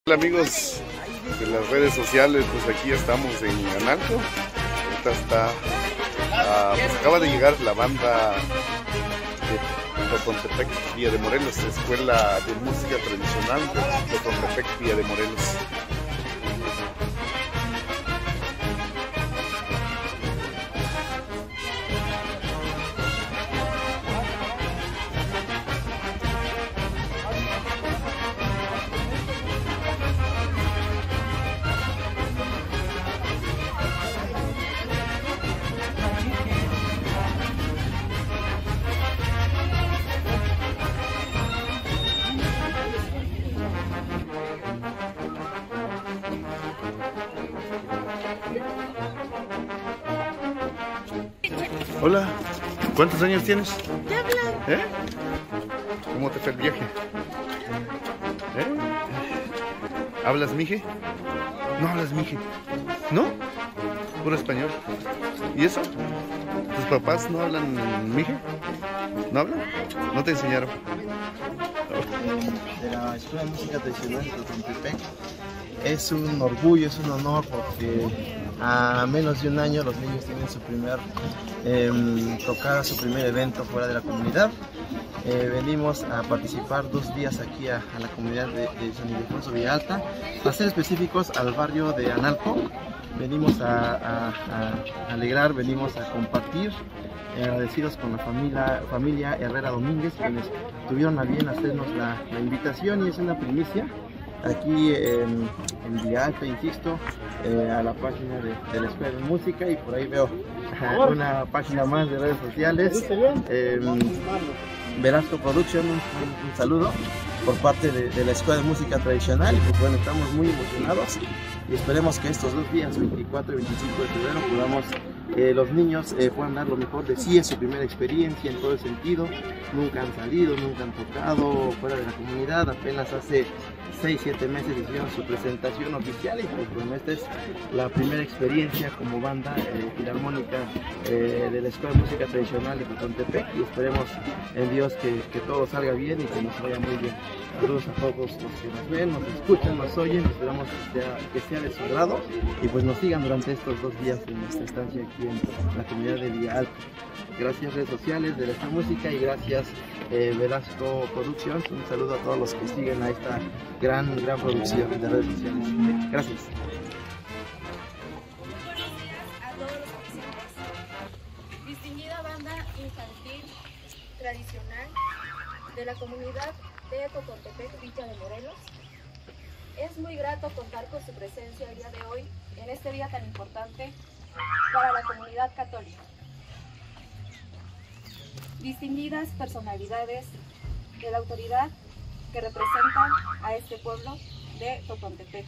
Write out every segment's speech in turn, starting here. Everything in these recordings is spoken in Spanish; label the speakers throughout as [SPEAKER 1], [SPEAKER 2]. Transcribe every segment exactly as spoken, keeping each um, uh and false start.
[SPEAKER 1] Hola amigos de las redes sociales, pues aquí estamos en Analco. Ahorita está, uh, pues acaba de llegar la banda de Totontepec, Villa de Morelos, Escuela de Música Tradicional de Totontepec, Villa de Morelos. Hola, ¿cuántos años tienes? ¿Eh? ¿Cómo te fue el viaje? ¿Eh? ¿Hablas mije? No hablas mije. ¿No? Puro español. ¿Y eso? ¿Tus papás no hablan mije? ¿No hablan? ¿No te enseñaron?
[SPEAKER 2] De la Escuela de Música Tradicional de Totontepec. Es un orgullo, es un honor porque a menos de un año los niños tienen su primer eh, tocada, su primer evento fuera de la comunidad. Eh, venimos a participar dos días aquí a, a la comunidad de, de San Ildefonso Villalta, para ser específicos al barrio de Analco. Venimos a, a, a alegrar, venimos a compartir, eh, agradecidos con la familia, familia Herrera Domínguez, quienes tuvieron a bien hacernos la, la invitación, y es una primicia aquí en, en Villalta, insisto, eh, a la página de, de la Escuela de Música, y por ahí veo uh, una página más de redes sociales, eh, Velasco Production. Un, un, un saludo por parte de, de la Escuela de Música Tradicional, y pues bueno, estamos muy emocionados y esperemos que estos dos días, veinticuatro y veinticinco de febrero, podamos eh, los niños eh, puedan dar lo mejor de sí. Es su primera experiencia en todo el sentido, nunca han salido, nunca han tocado fuera de la comunidad, apenas hace seis siete meses hicieron su presentación oficial, y pues bueno, esta es la primera experiencia como banda eh, filarmónica eh, de la Escuela de Música Tradicional de Totontepec, y esperemos en Dios que, que todo salga bien y que nos vaya muy bien. Saludos a todos los que nos ven, nos escuchan, nos oyen, esperamos que sea, que sea de su agrado, y pues nos sigan durante estos dos días de nuestra estancia aquí en la comunidad de Villalta. Gracias redes sociales de esta música, y gracias eh, Velasco Productions. Un saludo a todos los que siguen a esta gran, gran producción de redes sociales. Gracias.
[SPEAKER 3] Buenos días a todos los presentes. Distinguida banda infantil tradicional de la comunidad de Totontepec, Villa de Morelos. Es muy grato contar con su presencia el día de hoy, en este día tan importante para la comunidad católica. Distinguidas personalidades de la autoridad que representan a este pueblo de Totontepec.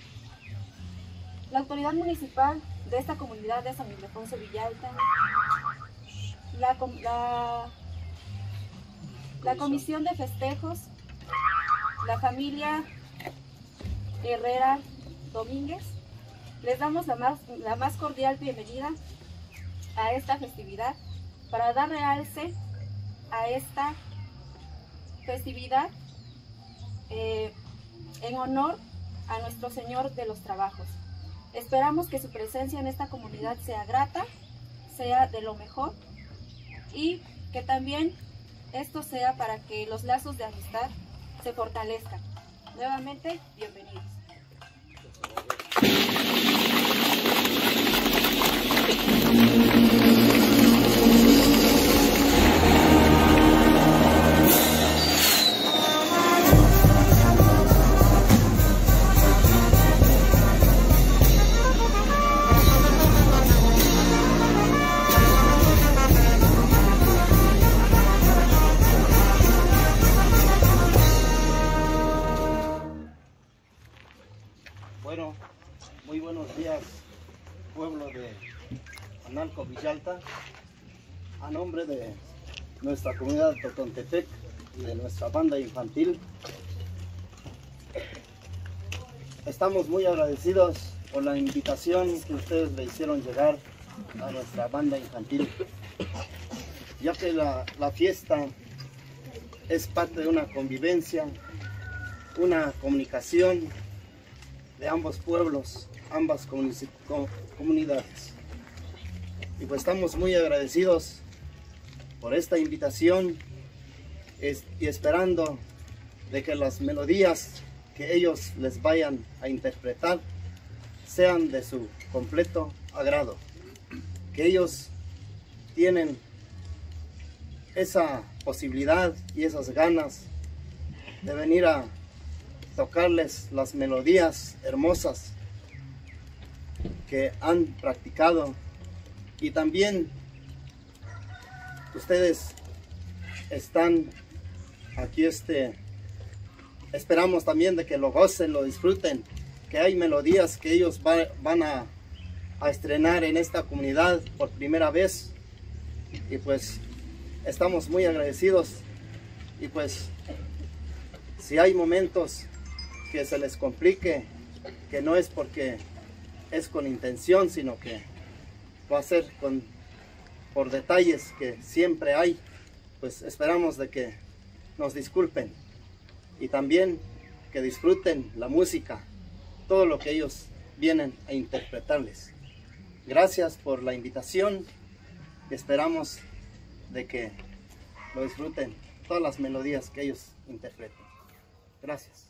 [SPEAKER 3] La autoridad municipal de esta comunidad de San Ildefonso Villalta, la, la, la comisión de festejos, la familia Herrera Domínguez, les damos la más, la más cordial bienvenida a esta festividad, para dar realce a esta festividad eh, en honor a nuestro Señor de los Trabajos. Esperamos que su presencia en esta comunidad sea grata, sea de lo mejor, y que también esto sea para que los lazos de amistad se fortalezcan. Nuevamente, bienvenidos.
[SPEAKER 4] Bueno, muy buenos días, pueblo de Analco Villalta. A nombre de nuestra comunidad de Totontepec y de nuestra banda infantil, estamos muy agradecidos por la invitación que ustedes le hicieron llegar a nuestra banda infantil, ya que la, la fiesta es parte de una convivencia, una comunicación de ambos pueblos, ambas comunidades. Y pues estamos muy agradecidos por esta invitación y esperando de que las melodías que ellos les vayan a interpretar sean de su completo agrado, que ellos tienen esa posibilidad y esas ganas de venir a tocarles las melodías hermosas que han practicado, y también ustedes están aquí, este esperamos también de que lo gocen, lo disfruten, que hay melodías que ellos va, van a, a estrenar en esta comunidad por primera vez, y pues estamos muy agradecidos. Y pues si hay momentos que se les complique, que no es porque es con intención, sino que va a ser con, por detalles que siempre hay, pues esperamos de que nos disculpen y también que disfruten la música, todo lo que ellos vienen a interpretarles. Gracias por la invitación y esperamos de que lo disfruten, todas las melodías que ellos interpreten. Gracias.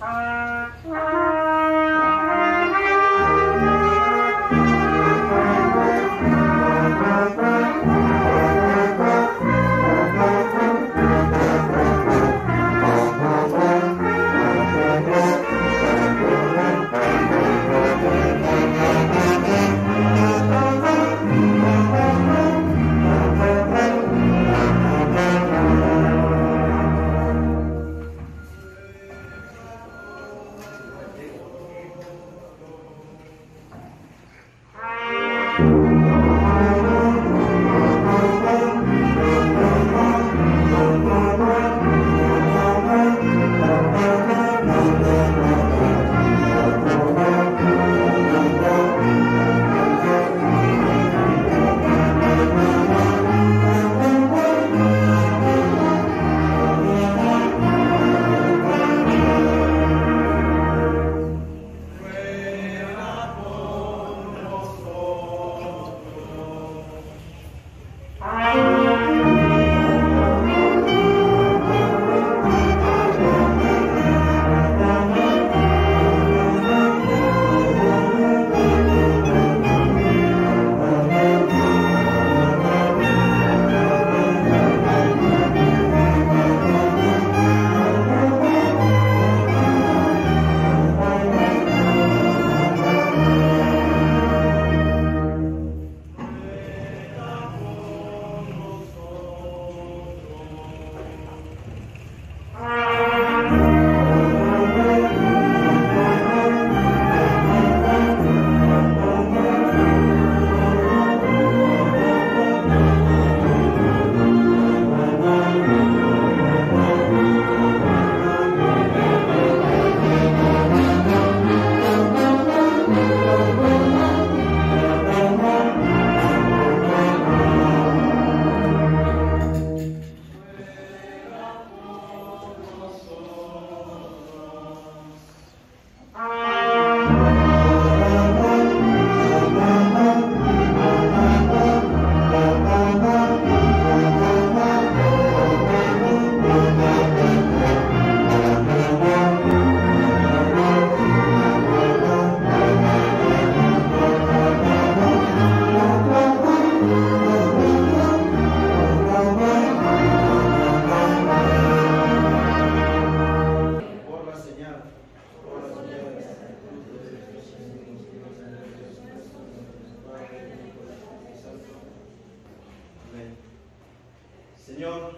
[SPEAKER 2] Señor,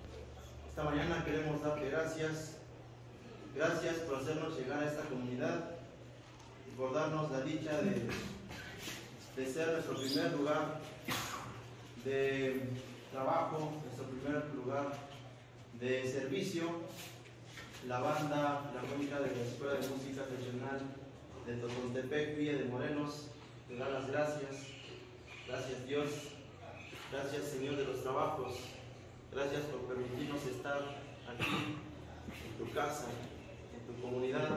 [SPEAKER 2] esta mañana queremos darte gracias, gracias por hacernos llegar a esta comunidad y por darnos la dicha de, de ser nuestro primer lugar de trabajo, nuestro primer lugar de servicio. La banda filarmónica de la Escuela de Música Regional de Totontepec, Villa de Morelos, te da las gracias. Gracias, Dios. Gracias, Señor de los trabajos. Gracias por permitirnos estar aquí, en tu casa, en tu comunidad.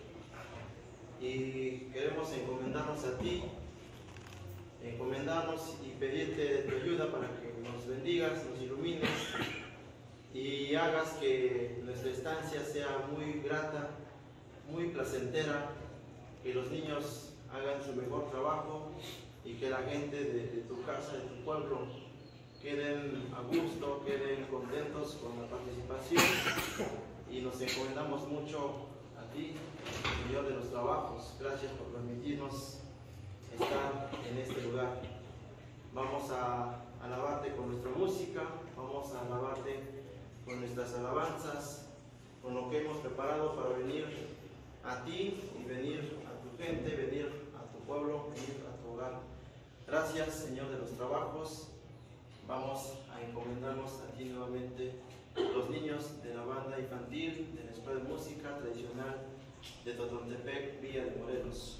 [SPEAKER 2] Y queremos encomendarnos a ti, encomendarnos y pedirte tu ayuda para que nos bendigas, nos ilumines y hagas que nuestra estancia sea muy grata, muy placentera, que los niños hagan su mejor trabajo y que la gente de, de tu casa, de tu pueblo, queden a gusto, queden contentos con la participación, y nos encomendamos mucho a ti, Señor de los trabajos. Gracias por permitirnos estar en este lugar. Vamos a alabarte con nuestra música, vamos a alabarte con nuestras alabanzas, con lo que hemos preparado para venir a ti y venir a tu gente, venir a tu pueblo, venir a tu hogar. Gracias, Señor de los trabajos. Vamos a encomendarnos a ti nuevamente, los niños de la banda infantil de la Escuela de Música Tradicional de Totontepec, Villa de Morelos.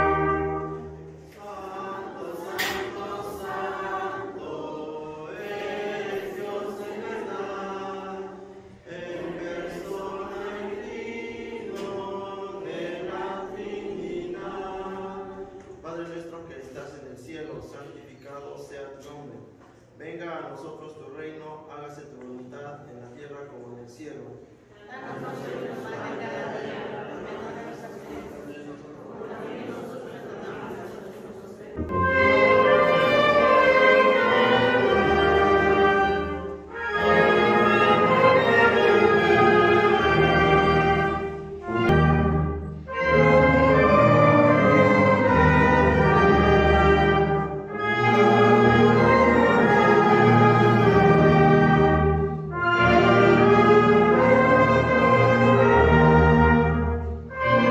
[SPEAKER 5] Santo, Santo, Santo
[SPEAKER 2] venga a nosotros tu reino, hágase tu voluntad en la tierra como en el cielo.
[SPEAKER 5] Danos hoy nuestro pan de cada día, perdona nuestras ofensas, como también nosotros perdonamos a nuestros pecadores.
[SPEAKER 6] Thank you.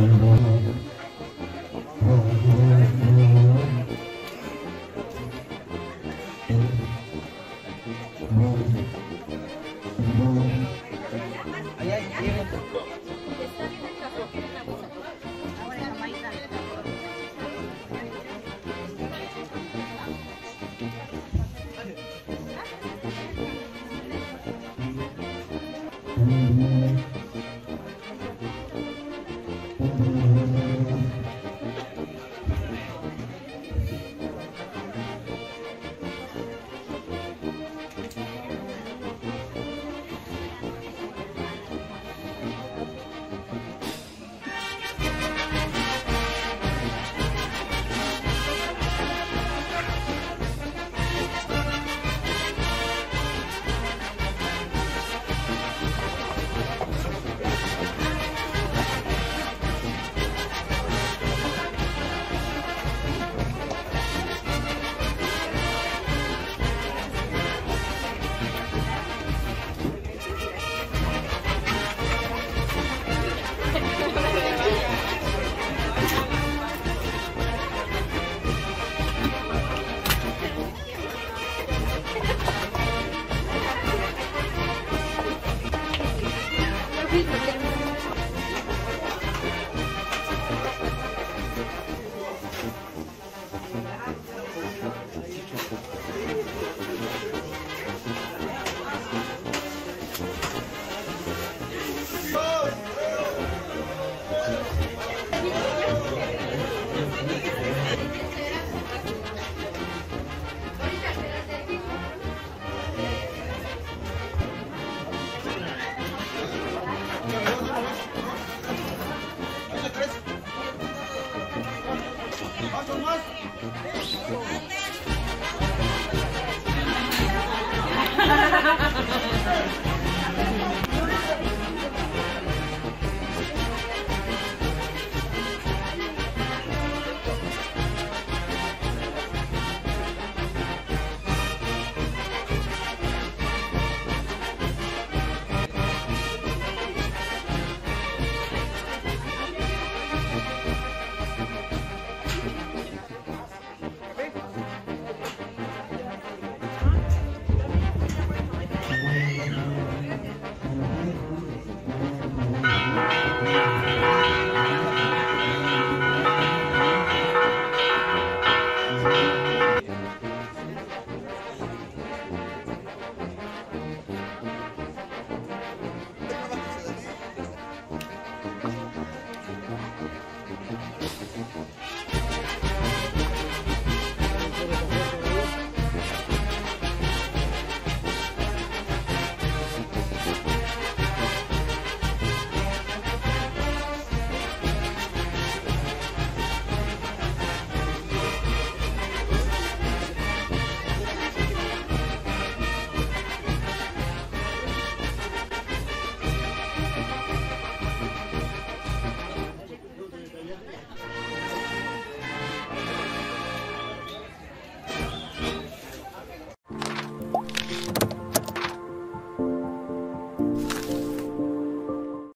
[SPEAKER 5] Ha ha ha ha ha!